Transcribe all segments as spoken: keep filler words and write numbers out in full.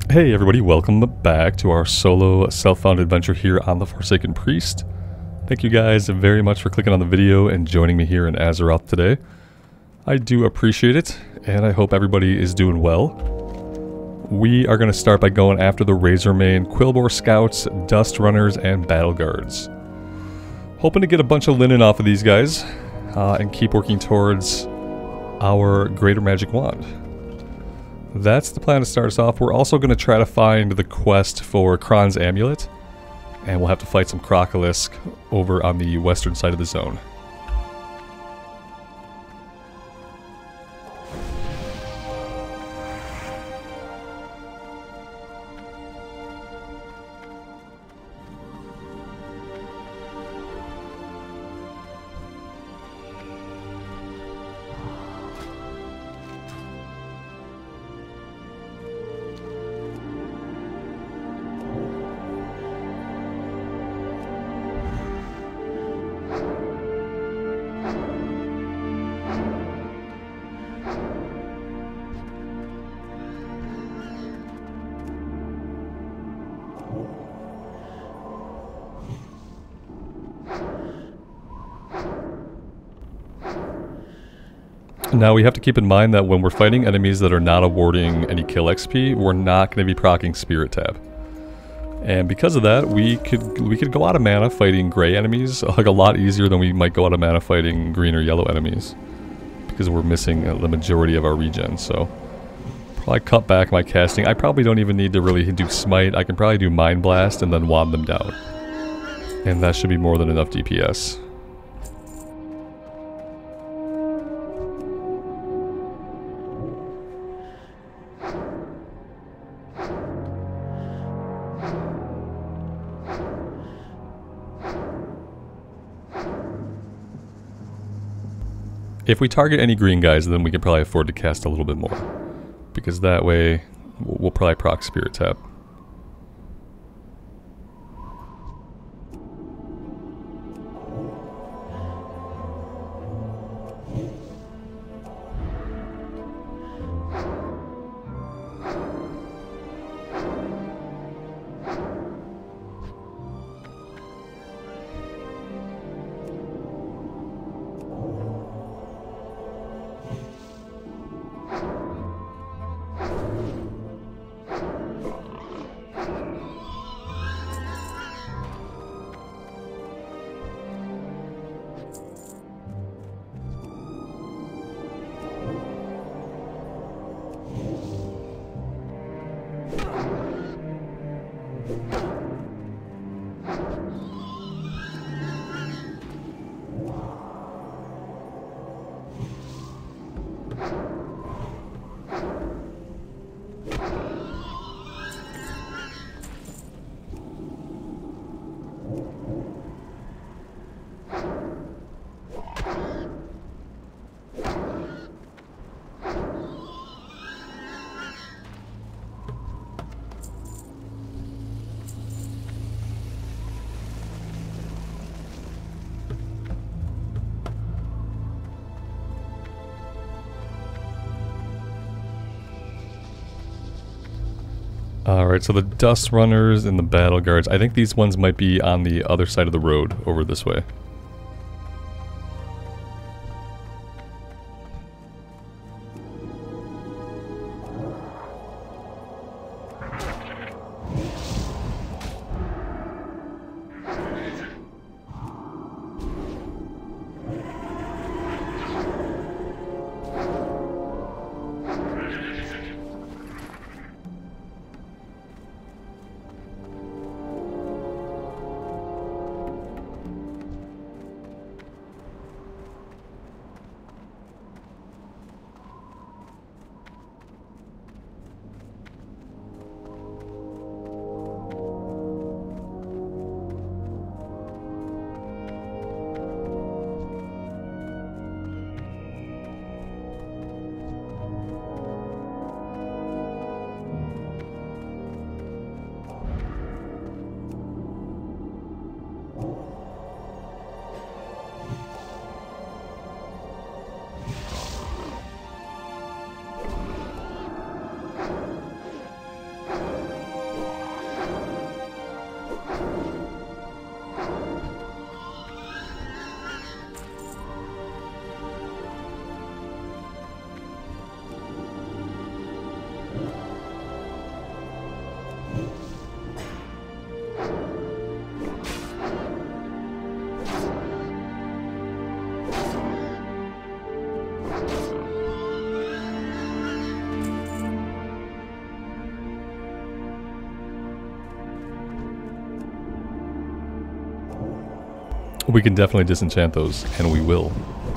Hey everybody, welcome back to our solo self-found adventure here on the Forsaken Priest. Thank you guys very much for clicking on the video and joining me here in Azeroth today. I do appreciate it, and I hope everybody is doing well. We are going to start by going after the Razormane, Quillbore Scouts, Dust Runners, and Battle Guards. Hoping to get a bunch of linen off of these guys, uh, and keep working towards our Greater Magic Wand. That's the plan to start us off. We're also going to try to find the quest for Kron's Amulet, and we'll have to fight some Crocolisk over on the western side of the zone. Now we have to keep in mind that when we're fighting enemies that are not awarding any kill X P, we're not going to be proccing Spirit Tab. And because of that, we could we could go out of mana fighting gray enemies like a lot easier than we might go out of mana fighting green or yellow enemies, because we're missing uh, the majority of our regen. So probably cut back my casting. I probably don't even need to really do Smite. I can probably do Mind Blast and then wand them down, and that should be more than enough D P S. If we target any green guys, then we can probably afford to cast a little bit more, because that way we'll probably proc Spirit Tap. Alright, so the Dust Runners and the Battle Guards, I think these ones might be on the other side of the road, over this way. we can definitely disenchant those, and we will.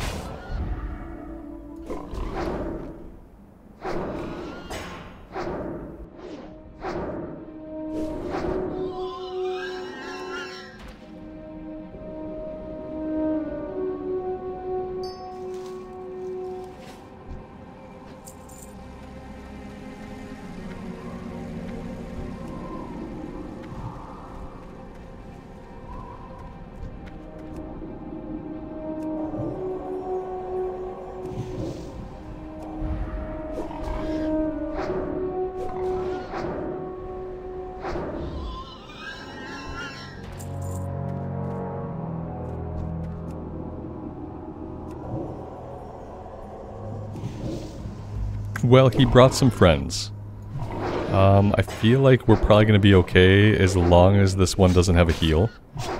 Well, he brought some friends. Um, I feel like we're probably going to be okay as long as this one doesn't have a heal.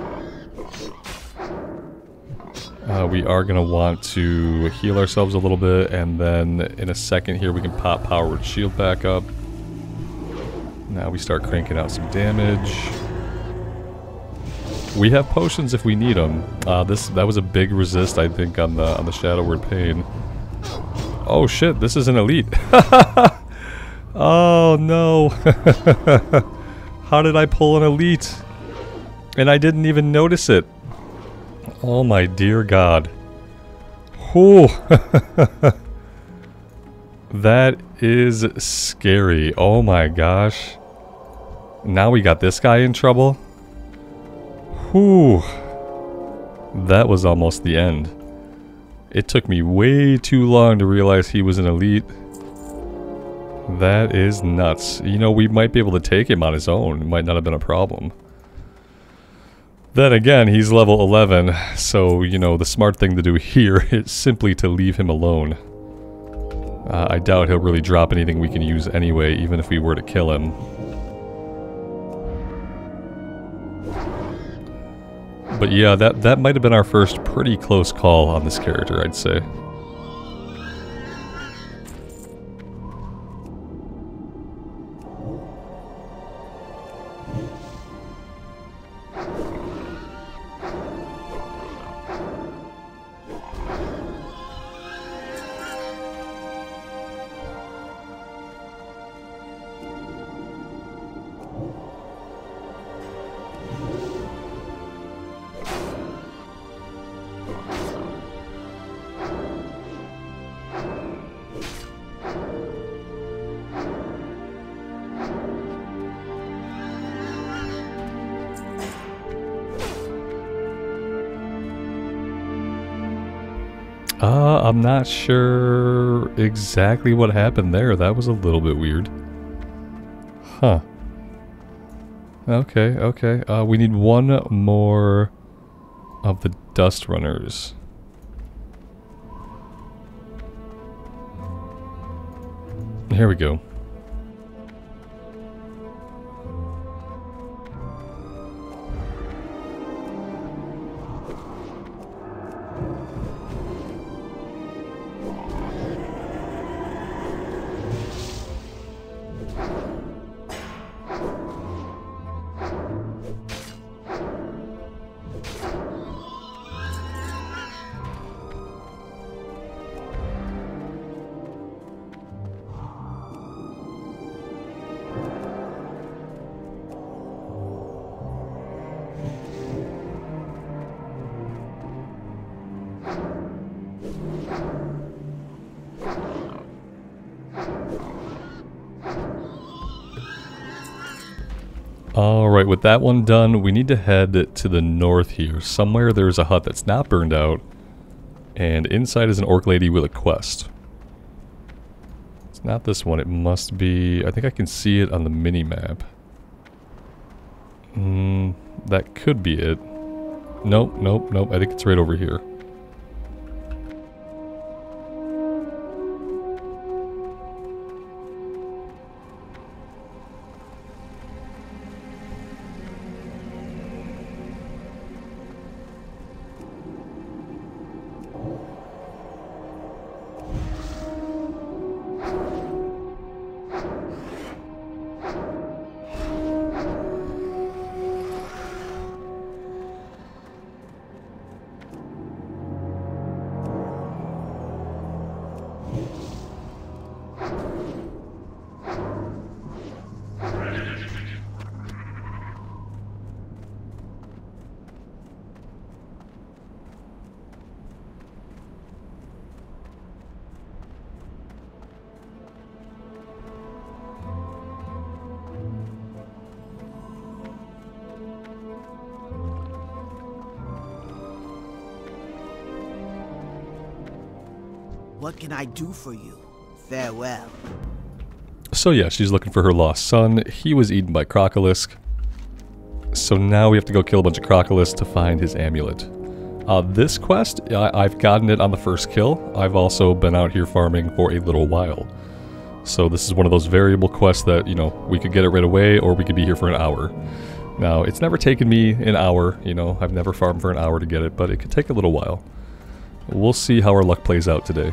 Uh, we are going to want to heal ourselves a little bit, and then in a second here we can pop powered shield back up. Now we start cranking out some damage. We have potions if we need them. Uh, this that was a big resist, I think, on the on the Shadow Word Pain. Oh shit, this is an elite. Oh no. How did I pull an elite? And I didn't even notice it. Oh my dear God. Whew. That is scary. Oh my gosh. Now we got this guy in trouble. Whew. That was almost the end. It took me way too long to realize he was an elite. That is nuts. You know, we might be able to take him on his own. It might not have been a problem. Then again, he's level eleven, so, you know, the smart thing to do here is simply to leave him alone. Uh, I doubt he'll really drop anything we can use anyway, even if we were to kill him. But yeah, that, that might have been our first pretty close call on this character, I'd say. Uh, I'm not sure exactly what happened there. That was a little bit weird. Huh. Okay, okay. Uh, we need one more of the dust runners. Here we go. Alright, with that one done, we need to head to the north here. Somewhere there's a hut that's not burned out, and inside is an orc lady with a quest. It's not this one, it must be... I think I can see it on the mini-map. Hmm, that could be it. Nope, nope, nope, I think it's right over here. What can I do for you? Farewell. So yeah, she's looking for her lost son. He was eaten by Crocolisk. So now we have to go kill a bunch of Crocolisk to find his amulet. Uh, this quest, I I've gotten it on the first kill. I've also been out here farming for a little while. So this is one of those variable quests that, you know, we could get it right away or we could be here for an hour. Now, it's never taken me an hour, you know, I've never farmed for an hour to get it, but it could take a little while. We'll see how our luck plays out today.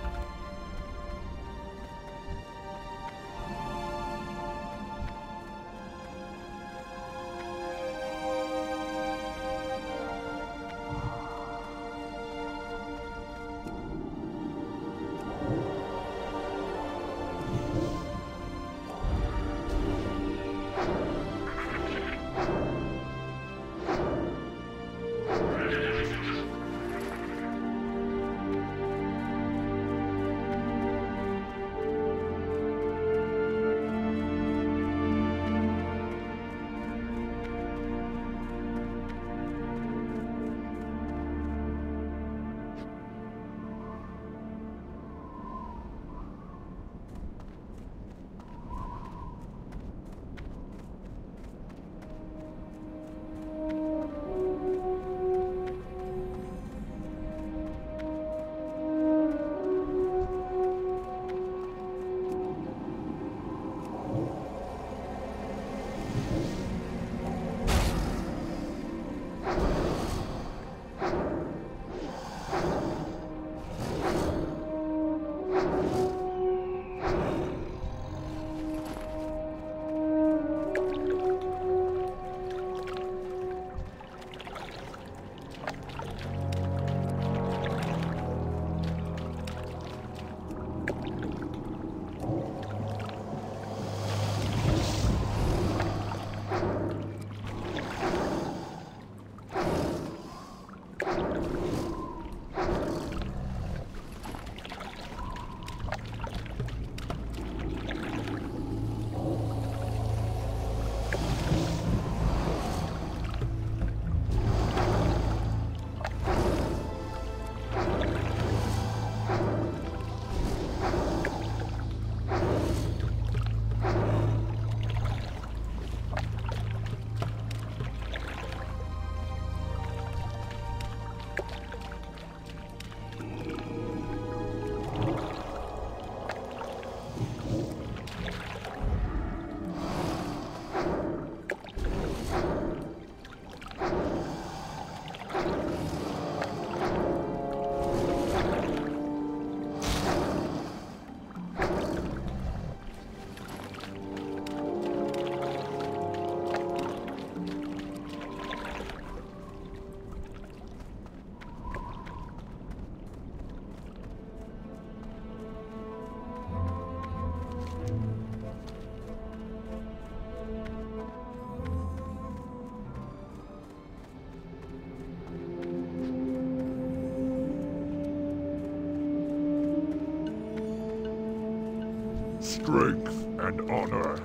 Strength and honor.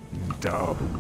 Down.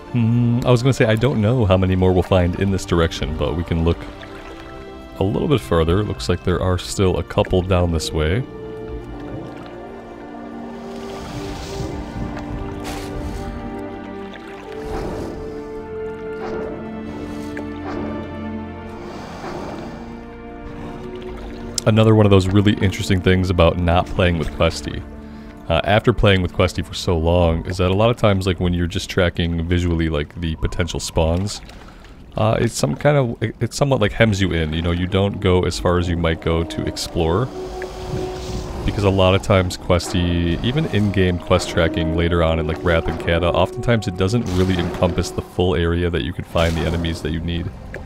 Hmm, I was going to say, I don't know how many more we'll find in this direction, but we can look a little bit further. Looks like there are still a couple down this way. Another one of those really interesting things about not playing with Questy. Uh, after playing with Questy for so long, is that a lot of times, like when you're just tracking visually, like the potential spawns, uh, it's some kind of, it, it somewhat like hems you in. You know, you don't go as far as you might go to explore, because a lot of times Questy, even in-game quest tracking later on in like Wrath and Kata, oftentimes it doesn't really encompass the full area that you could find the enemies that you need.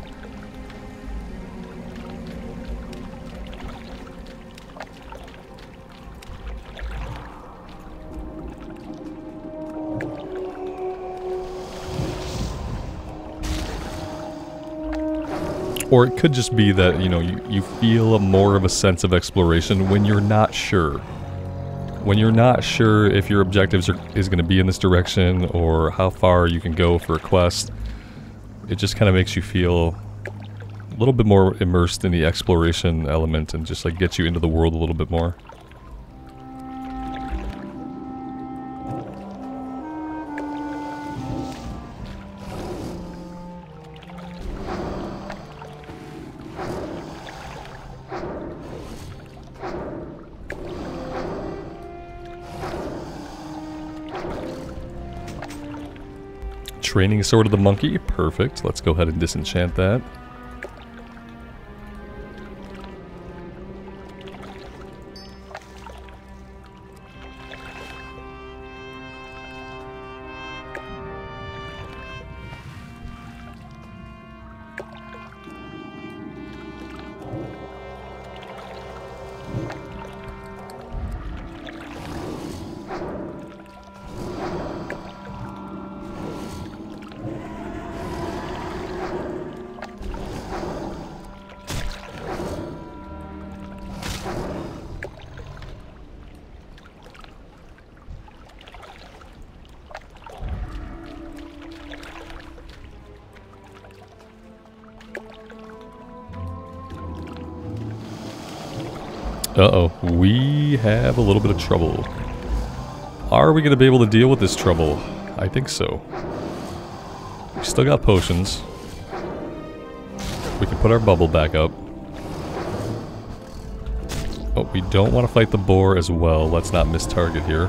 Or it could just be that, you know, you, you feel a more of a sense of exploration when you're not sure. When you're not sure if your objectives are, is going to be in this direction or how far you can go for a quest, it just kind of makes you feel a little bit more immersed in the exploration element and just like gets you into the world a little bit more. Training Sword of the Monkey, perfect. Let's go ahead and disenchant that. Uh-oh, we have a little bit of trouble. Are we going to be able to deal with this trouble? I think so. We still got potions. We can put our bubble back up. Oh, we don't want to fight the boar as well. Let's not miss target here.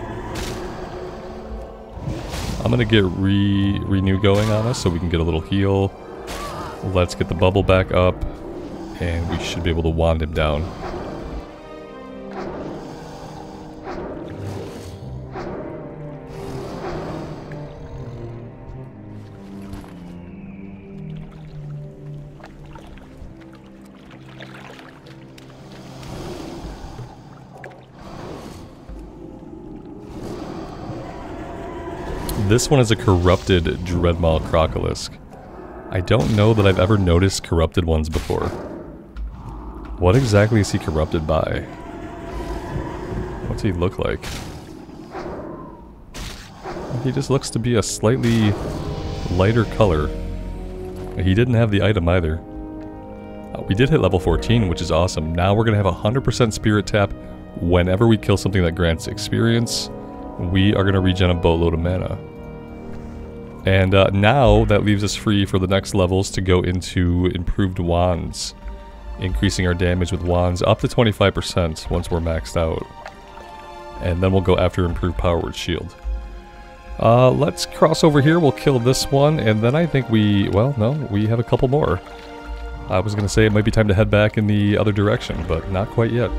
I'm going to get re renew going on us so we can get a little heal. Let's get the bubble back up. And we should be able to wand him down. This one is a corrupted Dreadmaw Crocolisk. I don't know that I've ever noticed corrupted ones before. What exactly is he corrupted by? What's he look like? He just looks to be a slightly lighter color. He didn't have the item either. Uh, we did hit level fourteen, which is awesome. Now we're going to have a one hundred percent spirit tap whenever we kill something that grants experience. We are going to regen a boatload of mana. And uh, now that leaves us free for the next levels to go into improved wands. Increasing our damage with wands up to twenty-five percent once we're maxed out. And then we'll go after improved power word shield. Uh, let's cross over here, we'll kill this one, and then I think we, well, no, we have a couple more. I was going to say it might be time to head back in the other direction, but not quite yet.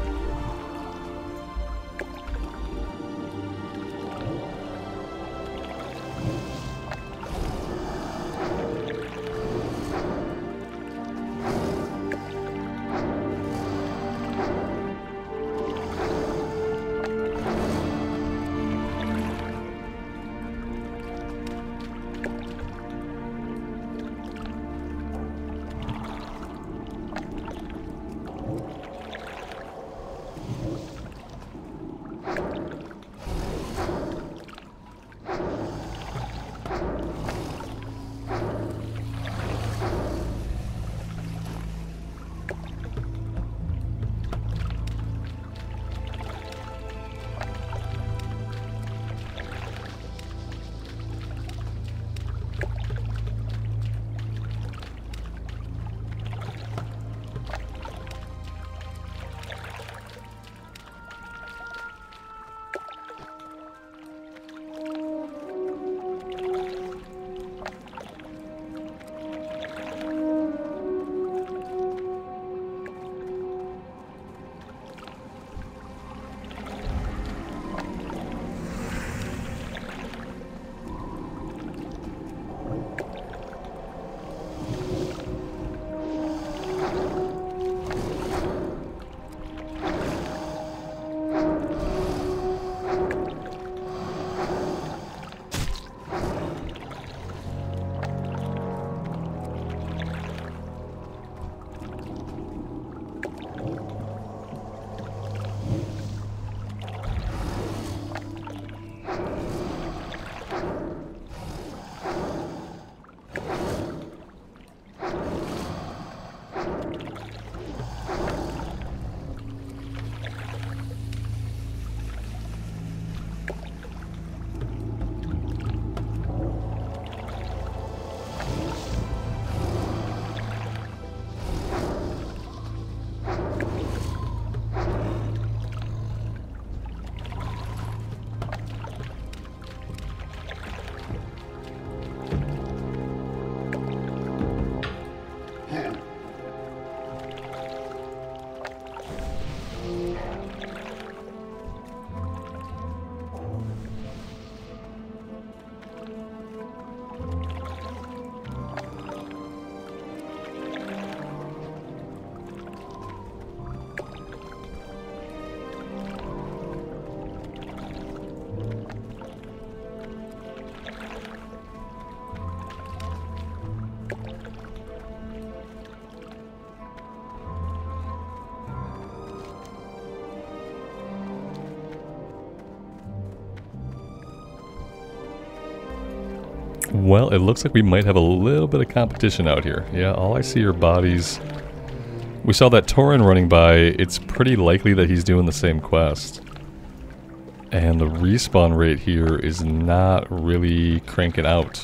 Well, it looks like we might have a little bit of competition out here. Yeah, all I see are bodies. We saw that Tauren running by. It's pretty likely that he's doing the same quest. And the respawn rate here is not really cranking out.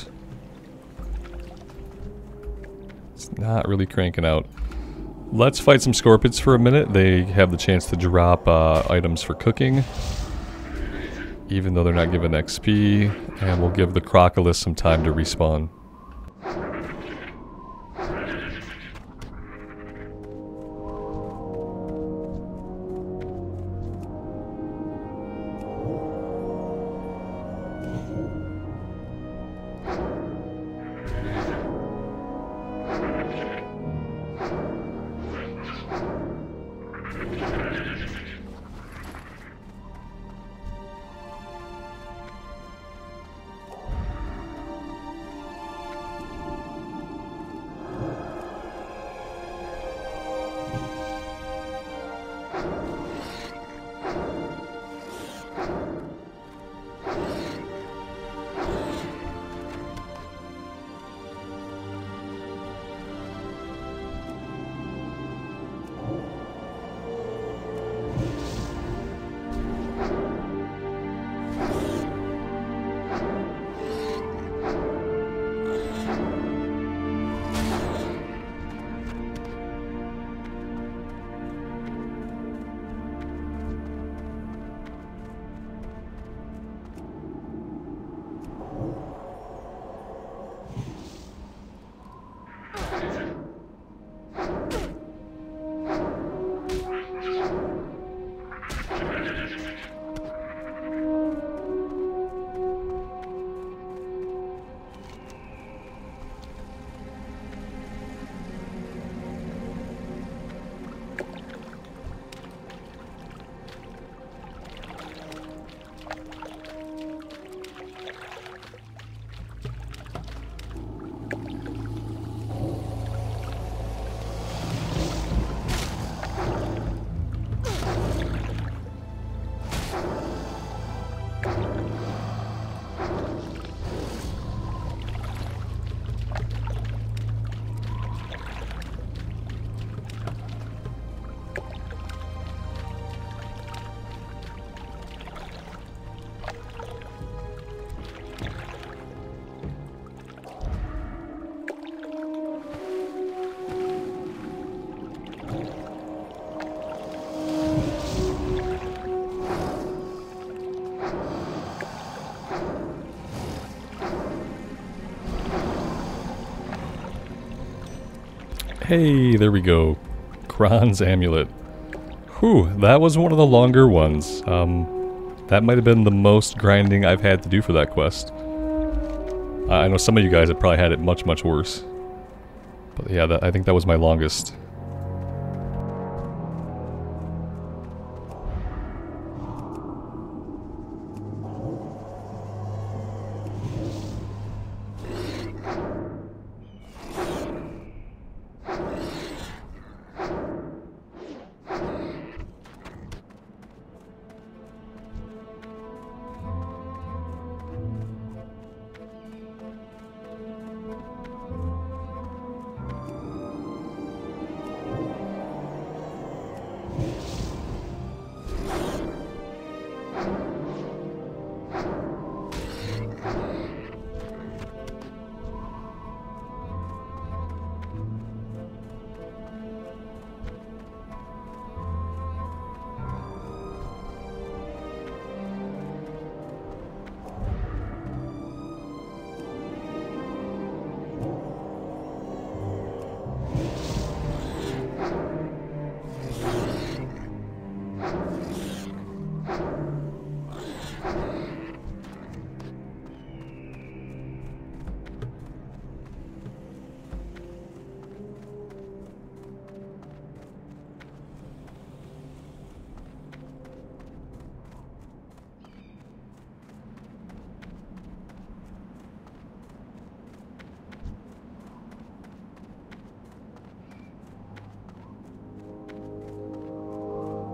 It's not really cranking out. Let's fight some scorpions for a minute. They have the chance to drop uh, items for cooking, even though they're not given X P, and we'll give the Crocolus some time to respawn. Hey, there we go. Kron's Amulet. Whew, that was one of the longer ones. Um, that might have been the most grinding I've had to do for that quest. I know some of you guys have probably had it much, much worse. But yeah, that, I think that was my longest.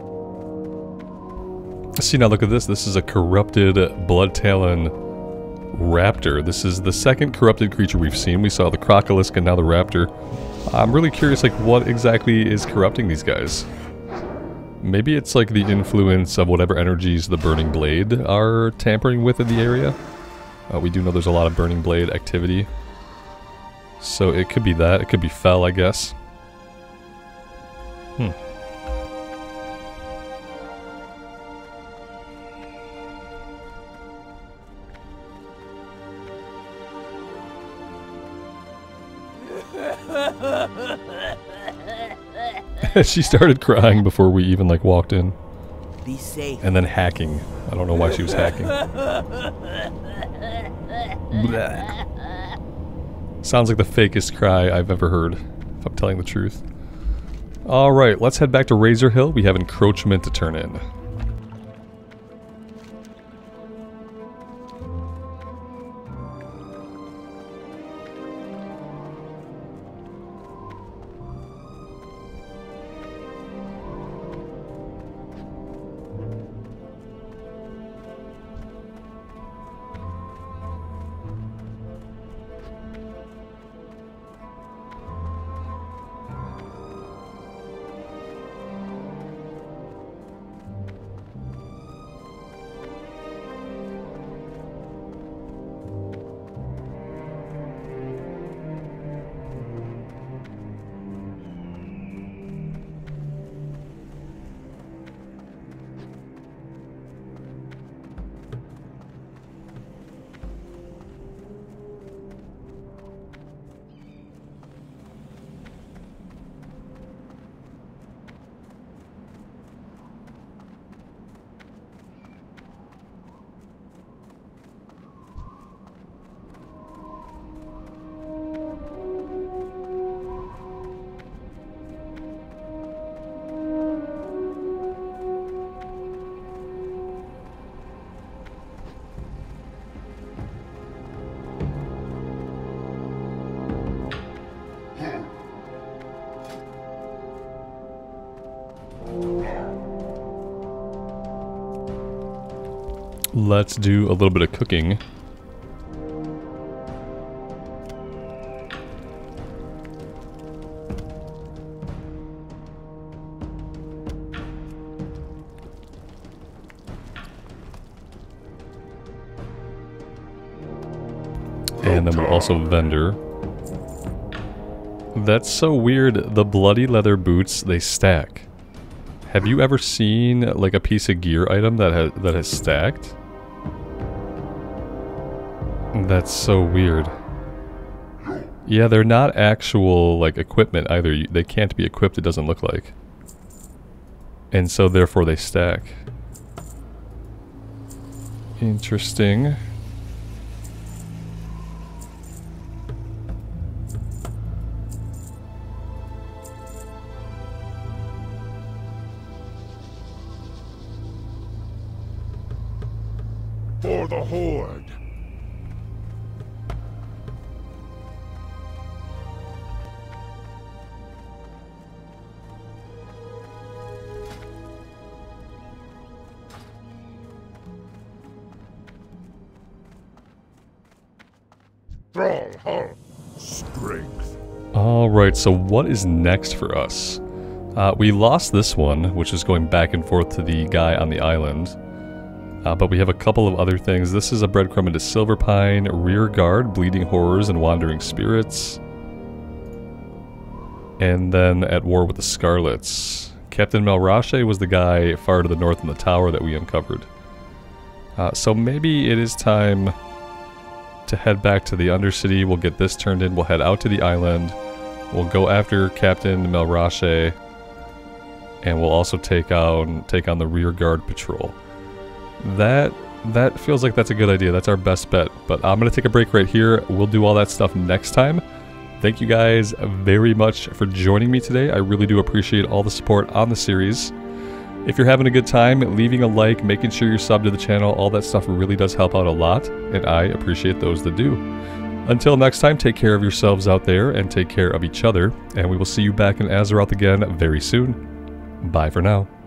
See, now look at this. This is a corrupted Blood Talon raptor. This is the second corrupted creature we've seen. We saw the crocolisk and now the raptor. I'm really curious, like, what exactly is corrupting these guys? Maybe it's like the influence of whatever energies the Burning Blade are tampering with in the area. Uh, we do know there's a lot of Burning Blade activity. So it could be that. It could be Fel, I guess. Hmm. She started crying before we even like walked in. Be safe. And then hacking. I don't know why she was hacking. Blah. Sounds like the fakest cry I've ever heard, if I'm telling the truth. Alright, let's head back to Razor Hill. We have encroachment to turn in. Let's do a little bit of cooking. And then we'll also vendor. That's so weird. The bloody leather boots, they stack. Have you ever seen like a piece of gear item that has that has stacked? That's so weird. Yeah, they're not actual like equipment either. They can't be equipped, it doesn't look like. And so therefore they stack. Interesting. For the Horde. Stronghold. Strength. Alright, so what is next for us? Uh, we lost this one, which is going back and forth to the guy on the island. Uh, but we have a couple of other things. This is a breadcrumb into Silverpine, Rear Guard, Bleeding Horrors, and Wandering Spirits. And then at war with the Scarlets. Captain Melrache was the guy far to the north in the tower that we uncovered. Uh, so maybe it is time to head back to the Undercity. We'll get this turned in. We'll head out to the island. We'll go after Captain Melrache. And we'll also take out take on the Rear Guard Patrol. That that feels like that's a good idea. That's our best bet. But I'm going to take a break right here. We'll do all that stuff next time. Thank you guys very much for joining me today. I really do appreciate all the support on the series. If you're having a good time, leaving a like, making sure you're subbed to the channel, all that stuff really does help out a lot, and I appreciate those that do. Until next time, take care of yourselves out there and take care of each other, and we will see you back in Azeroth again very soon. Bye for now.